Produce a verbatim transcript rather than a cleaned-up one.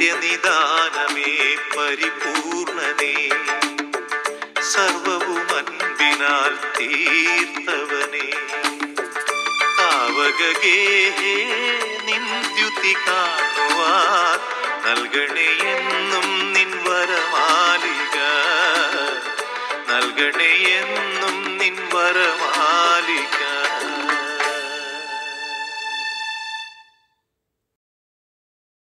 നിത്യനിദാനമേ പരിപൂർണനേ, സർവവും അൻപിനാൽ തീർത്തവനേ. താവകഗേഹേ നിന്ദ്യുതി കാണുവാൻ നൽകണേ എന്നും നിൻ വരമാലിക, നൽകണേ എന്നും നിൻ വരമാലിക.